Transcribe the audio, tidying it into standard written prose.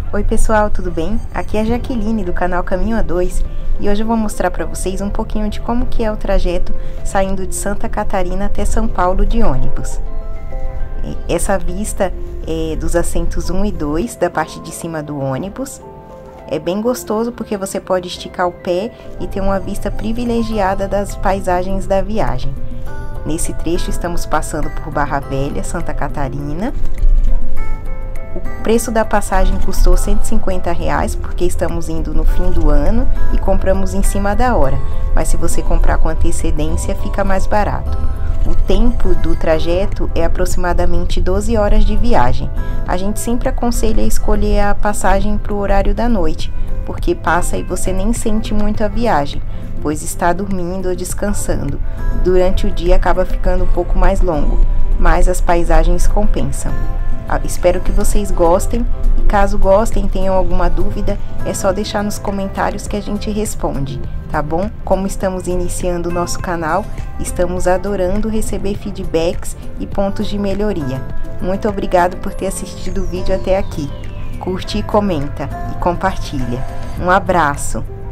Oi pessoal, tudo bem? Aqui é a Jaqueline do canal Caminho A2 e hoje eu vou mostrar para vocês um pouquinho de como que é o trajeto saindo de Santa Catarina até São Paulo de ônibus. Essa vista é dos assentos 1 e 2 da parte de cima do ônibus. É bem gostoso porque você pode esticar o pé e ter uma vista privilegiada das paisagens da viagem. Nesse trecho estamos passando por Barra Velha, Santa Catarina. O preço da passagem custou R$ 150 porque estamos indo no fim do ano e compramos em cima da hora, mas se você comprar com antecedência fica mais barato. O tempo do trajeto é aproximadamente 12 horas de viagem. A gente sempre aconselha escolher a passagem para o horário da noite, porque passa e você nem sente muito a viagem, pois está dormindo ou descansando. Durante o dia acaba ficando um pouco mais longo, mas as paisagens compensam. Espero que vocês gostem e caso gostem, tenham alguma dúvida, é só deixar nos comentários que a gente responde, tá bom? Como estamos iniciando o nosso canal, estamos adorando receber feedbacks e pontos de melhoria. Muito obrigado por ter assistido o vídeo até aqui. Curte e comenta e compartilha. Um abraço!